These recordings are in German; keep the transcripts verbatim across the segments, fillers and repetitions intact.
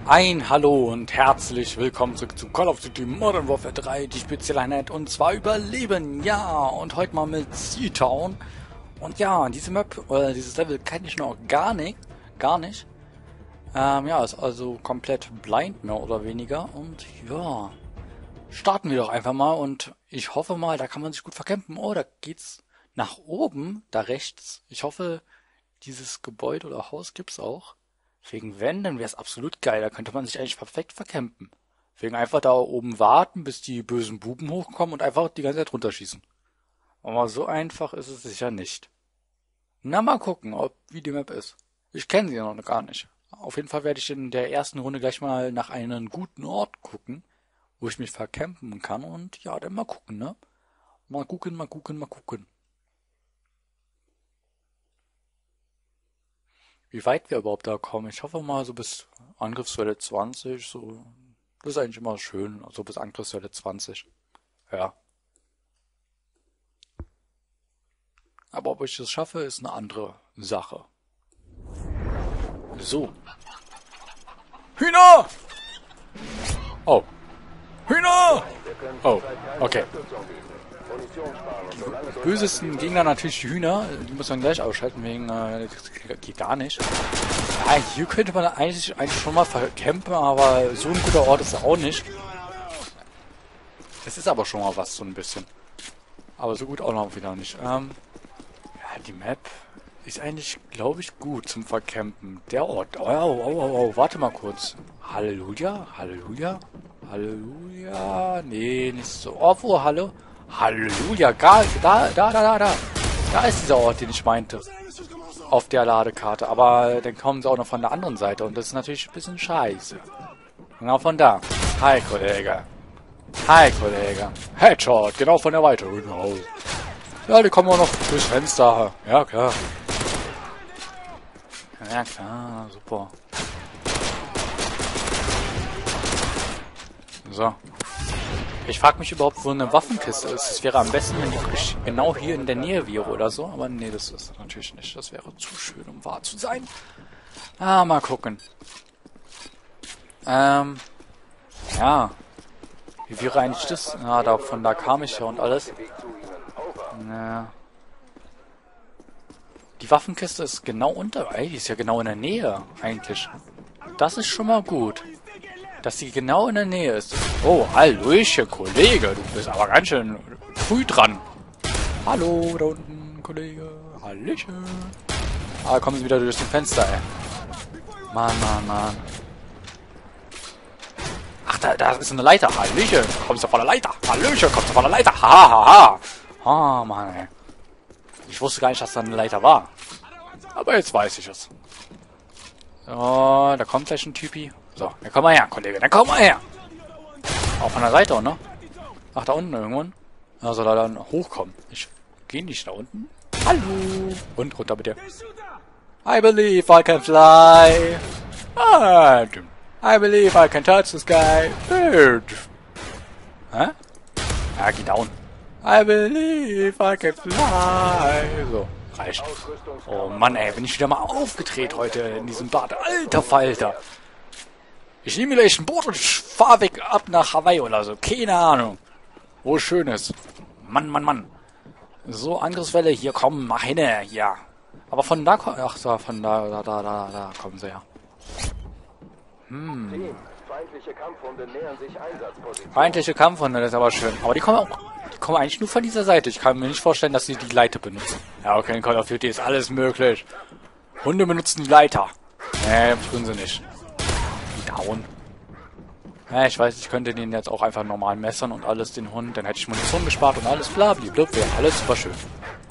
Ein Hallo und herzlich willkommen zurück zu Call of Duty Modern Warfare drei, die Spezialeinheit, und zwar Überleben, ja, und heute mal mit Seatown. Und ja, diese Map, oder dieses Level kenne ich noch gar nicht, gar nicht. Ähm, ja, ist also komplett blind, mehr oder weniger, und ja, starten wir doch einfach mal, und ich hoffe mal, da kann man sich gut verkämpfen. Oh, da geht's nach oben, da rechts. Ich hoffe, dieses Gebäude oder Haus gibt's auch. Wegen wenn, dann wäre es absolut geil. Da könnte man sich eigentlich perfekt vercampen. Wegen einfach da oben warten, bis die bösen Buben hochkommen und einfach die ganze Zeit runterschießen. Aber so einfach ist es sicher nicht. Na, mal gucken, ob wie die Map ist. Ich kenne sie noch gar nicht. Auf jeden Fall werde ich in der ersten Runde gleich mal nach einem guten Ort gucken, wo ich mich vercampen kann. Und ja, dann mal gucken, ne? Mal gucken, mal gucken, mal gucken. Wie weit wir überhaupt da kommen. Ich hoffe mal so bis Angriffswelle zwanzig, so. Das ist eigentlich immer schön, also bis Angriffswelle zwanzig. Ja. Aber ob ich das schaffe, ist eine andere Sache. So. Hühner! Oh. Hühner! Oh, okay. Die bösesten Gegner natürlich die Hühner, die muss man gleich ausschalten, wegen, äh, das geht gar nicht. Ja, hier könnte man eigentlich, eigentlich schon mal vercampen, aber so ein guter Ort ist er auch nicht. Es ist aber schon mal was, so ein bisschen. Aber so gut auch noch wieder nicht. Ähm, ja, die Map ist eigentlich, glaube ich, gut zum Vercampen. Der Ort, oh, oh, oh, oh, oh, warte mal kurz. Halleluja, Halleluja, Halleluja, nee, nicht so. Oh, wo, hallo? Halleluja, gar, da, da, da, da, da. Da ist dieser Ort, den ich meinte. Auf der Ladekarte. Aber dann kommen sie auch noch von der anderen Seite. Und das ist natürlich ein bisschen scheiße. Genau von da. Hi, Kollege. Hi, Kollege. Headshot, genau von der Weite. Genau. Ja, die kommen auch noch durchs Fenster. Ja, klar. Ja, klar, super. So. Ich frage mich überhaupt, wo eine Waffenkiste ist. Es wäre am besten, wenn die genau hier in der Nähe wäre oder so. Aber nee, das ist natürlich nicht. Das wäre zu schön, um wahr zu sein. Ah, mal gucken. Ähm, ja. Wie wäre eigentlich das? Ah, da, von da kam ich ja und alles. Naja. Die Waffenkiste ist genau unter... Ey, die ist ja genau in der Nähe, eigentlich. Das ist schon mal gut. Dass sie genau in der Nähe ist. Oh, Hallöchen, Kollege. Du bist aber ganz schön früh dran. Hallo, da unten, Kollege. Hallöchen. Ah, da kommen sie wieder durch das Fenster, ey. Mann, Mann, Mann. Ach, da, da ist eine Leiter. Hallöchen. Kommst du von der Leiter? Hallöchen, kommst du von der Leiter? Ha, ha, ha. Ah, Mann, ey. Ich wusste gar nicht, dass da eine Leiter war. Aber jetzt weiß ich es. So, da kommt gleich ein Typi. So, dann komm mal her, Kollege, dann komm mal her. Auch von der Seite, ne? Ach, da unten irgendwann. Also da dann hochkommen. Ich gehe nicht da unten. Hallo. Und runter mit dir. I believe I can fly. And I believe I can touch the sky. Bird. Hä? Ja, geh down. I believe I can fly. So, reicht. Oh Mann, ey, bin ich wieder mal aufgedreht heute in diesem Bad. Alter Falter. Ich nehme gleich ein Boot und fahr weg ab nach Hawaii oder so. Keine Ahnung. Wo es schön ist. Mann, Mann, Mann. So, Angriffswelle. Hier, komm, mach hin. Ja. Aber von da kommen... Ach so, von da, da, da, da, da kommen sie ja. Hm. Feindliche Kampfhunde nähern sich Einsatzposition. Feindliche Kampfhunde, das ist aber schön. Aber die kommen auch... Die kommen eigentlich nur von dieser Seite. Ich kann mir nicht vorstellen, dass sie die Leiter benutzen. Ja, okay, in Call of Duty ist alles möglich. Hunde benutzen die Leiter. Nee, tun sie nicht. Down. Ja, ich weiß, ich könnte den jetzt auch einfach normal messern und alles, den Hund. Dann hätte ich Munition gespart und alles blablabla. Wäre alles super schön.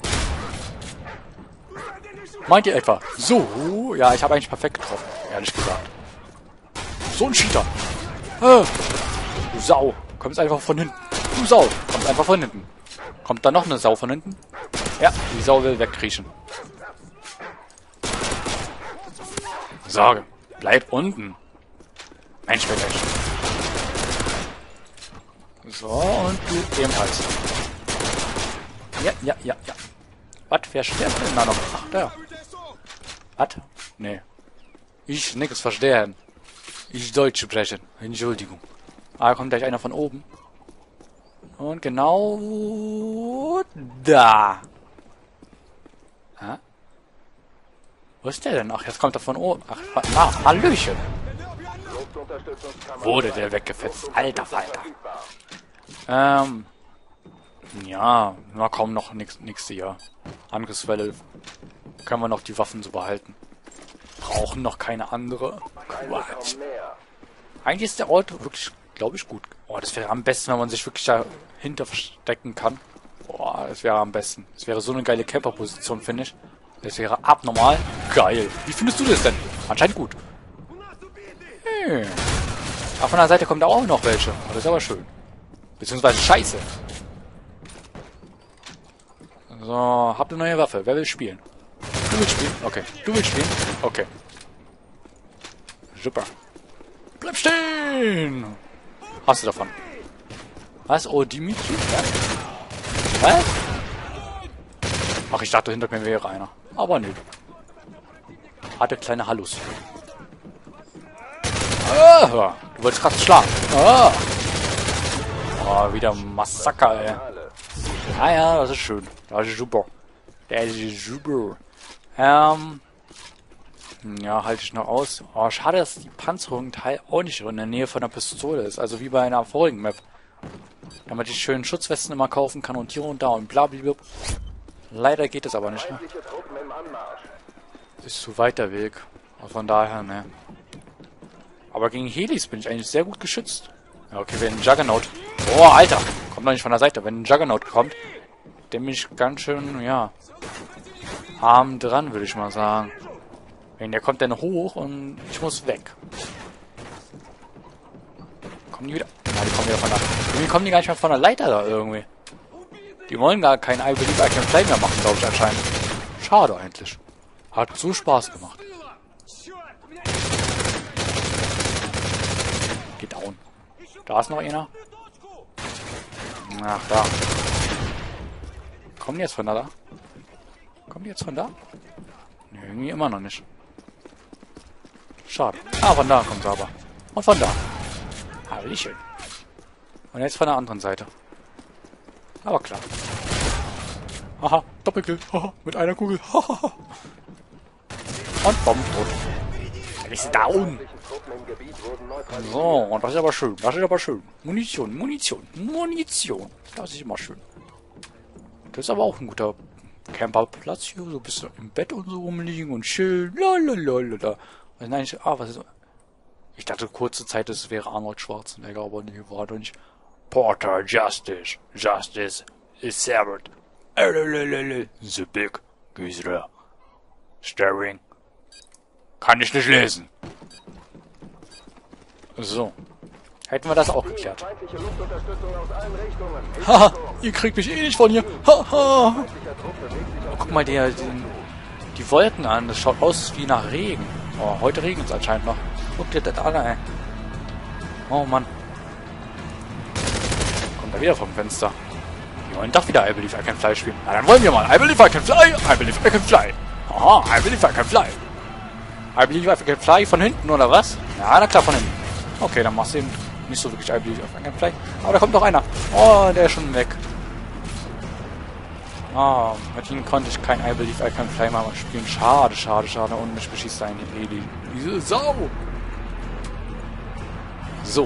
Meint ihr etwa? So? Ja, ich habe eigentlich perfekt getroffen, ehrlich gesagt. So ein Cheater. Ah, du Sau. Kommst einfach von hinten. Du Sau. Kommst einfach von hinten. Kommt da noch eine Sau von hinten? Ja, die Sau will wegkriechen. So, bleib unten. Mensch, Mensch. So, und du ebenfalls. Ja, ja, ja, ja. Was? Wer stirbt denn da noch? Ach, da. Was? Nee. Ich nix verstehen. Ich Deutsch sprechen. Entschuldigung. Ah, da kommt gleich einer von oben. Und genau da. Hä? Wo ist der denn? Ach, jetzt kommt er von oben. Ach, ah, Hallöchen. Wurde der weggefetzt. Alter Falter. Ähm. Ja, na kaum noch nix, nix hier. Angriffswelle. Können wir noch die Waffen so behalten. Brauchen noch keine andere. Quatsch. Eigentlich ist der Ort wirklich, glaube ich, gut. Oh, das wäre am besten, wenn man sich wirklich dahinter verstecken kann. Boah, das wäre am besten. Das wäre so eine geile Camper-Position, finde ich. Das wäre abnormal geil. Wie findest du das denn? Anscheinend gut. Hm. Ach, von der Seite kommen da auch noch welche. Oh, das ist aber schön. Beziehungsweise scheiße. So, habt eine neue Waffe. Wer will spielen? Du willst spielen? Okay. Du willst spielen? Okay. Super. Bleib stehen! Hast du davon? Was? Oh, Dimitri? Was? Ach, ich dachte, hinter mir wäre einer. Aber nö. Hatte kleine Hallus. Ah, du wolltest gerade schlagen. Ah. Oh, wieder Massaker, ey. Ah ja, das ist schön. Das ist super. Das ist super. Ähm... Ja, halte ich noch aus. Oh, schade, dass die Panzerung Teil auch nicht in der Nähe von der Pistole ist. Also wie bei einer vorigen Map. Damit ich schönen Schutzwesten immer kaufen kann und hier und da und blablabla. Leider geht es aber nicht, ne? Ist zu weit der Weg. Von daher, ne. Aber gegen Helis bin ich eigentlich sehr gut geschützt. Ja, okay, wenn ein Juggernaut... Oh, Alter! Kommt noch nicht von der Seite. Wenn ein Juggernaut kommt, dann bin ich ganz schön, ja... arm dran, würde ich mal sagen. Wenn der kommt dann hoch und ich muss weg. Kommen die wieder? Ja, die kommen wieder von da. Irgendwie kommen die gar nicht mehr von der Leiter da irgendwie. Die wollen gar kein I Believe I Can Fly mehr machen, glaube ich anscheinend. Schade eigentlich. Hat so Spaß gemacht. Geht down. Da ist noch einer. Ach, da. Kommen die jetzt von da? da? Kommen die jetzt von da? Nee, irgendwie immer noch nicht. Schade. Ah, von da kommt sie aber. Und von da. Hallöchen. Und jetzt von der anderen Seite. Aber klar. Haha, Doppelkill. Haha, mit einer Kugel. Haha. Und Bomben tot. Dann ist sie down. So, und das ist aber schön. Das ist aber schön. Munition, Munition, Munition. Das ist immer schön. Das ist aber auch ein guter Camperplatz hier. So ein bisschen im Bett und so rumliegen und chillen. Lalalala. Was nein, ich, ah, was ist... Ich dachte kurze Zeit, es wäre Arnold Schwarzenegger, aber nee, war doch nicht. Porter Justice. Justice is severed. The big Gisela. Staring. Kann ich nicht lesen. So. Hätten wir das auch geklärt. Haha, ihr kriegt mich eh nicht von hier. Haha. Oh, guck mal die, die, die Wolken an. Das schaut aus wie nach Regen. Oh, heute regnet es anscheinend noch. Guck dir das an, ey. Oh Mann. Kommt er wieder vom Fenster. Wir wollen doch wieder I Believe I Can Fly spielen. Na, dann wollen wir mal. I Believe I Can Fly. I Believe I Can Fly. Aha, I Believe I Can Fly. I Believe I Can Fly von hinten, oder was? Ja, na klar, von hinten. Okay, dann machst du eben nicht so wirklich I Believe I Can Fly. Aber da kommt doch einer. Oh, der ist schon weg. Ah, mit ihm konnte ich kein I Believe I Can Fly mal spielen. Schade, schade, schade. Und mich beschießt ein Heli. Diese Sau. So.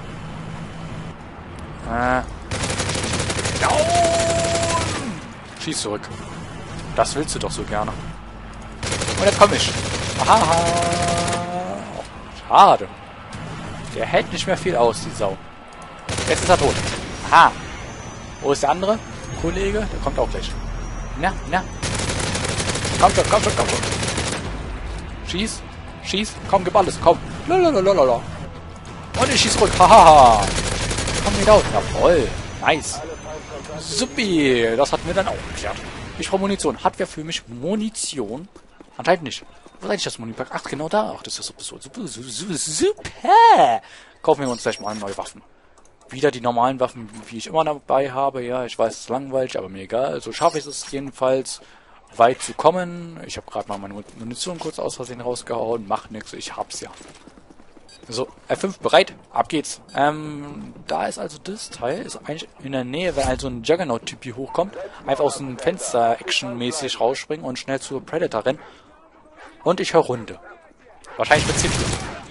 Äh. Down! Schieß zurück. Das willst du doch so gerne. Und jetzt komm ich. Aha. Schade. Der hält nicht mehr viel aus, die Sau. Jetzt ist er tot. Aha. Wo ist der andere Kollege? Der kommt auch gleich. Na, na. Komm schon, komm schon, komm schon. Schieß. Schieß. Komm, gib alles. Komm. Lalalala. Und ich schieß zurück. Hahaha. Komm wieder auf. Jawoll. Nice. Suppi. Das hatten wir dann auch geklärt. Ich brauche Munition. Hat wer für mich Munition? Anscheinend nicht. Wo ist eigentlich das Munipack? Ach, genau da. Ach, das ist super, super, super, super. Kaufen wir uns gleich mal neue Waffen. Wieder die normalen Waffen, wie ich immer dabei habe. Ja, ich weiß, es ist langweilig, aber mir egal. So schaffe ich es jedenfalls, weit zu kommen. Ich habe gerade mal meine Munition kurz aus Versehen rausgehauen. Macht nichts, ich hab's ja. So, F fünf bereit, ab geht's. Ähm, da ist also das Teil, ist eigentlich in der Nähe, wenn also ein Juggernaut-Typ hier hochkommt, einfach aus dem Fenster actionmäßig rausspringen und schnell zur Predator rennen. Und ich höre Runde. Wahrscheinlich mit C vier.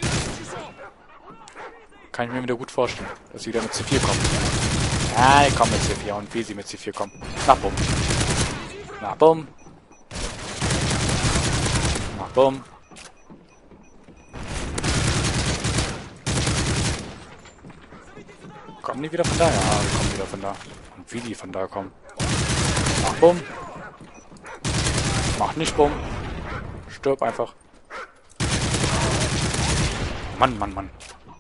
Kann ich mir wieder gut vorstellen, dass sie wieder mit C vier kommen. Ja, die kommen mit C vier und wie sie mit C vier kommen. Na bumm. Na bumm. Na bumm. Kommen die wieder von da? Ja, die kommen wieder von da. Und wie die von da kommen. Mach bumm. Mach nicht bumm. Stirb einfach. Mann, Mann, Mann.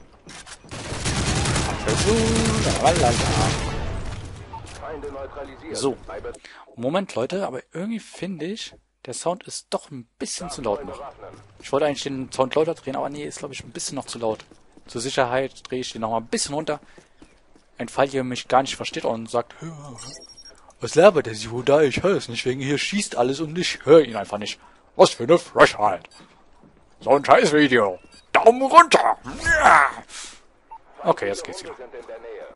So. Moment, Leute, aber irgendwie finde ich, der Sound ist doch ein bisschen zu laut noch. Ich wollte eigentlich den Sound lauter drehen, aber nee, ist glaube ich ein bisschen noch zu laut. Zur Sicherheit drehe ich den noch mal ein bisschen runter. Ein Fall hier mich gar nicht versteht und sagt, was labert der Sivo da? Ich höre es nicht, wegen hier schießt alles und ich höre ihn einfach nicht. Was für eine Frechheit. So ein Scheiß Video. Daumen runter. Okay, jetzt geht's wieder.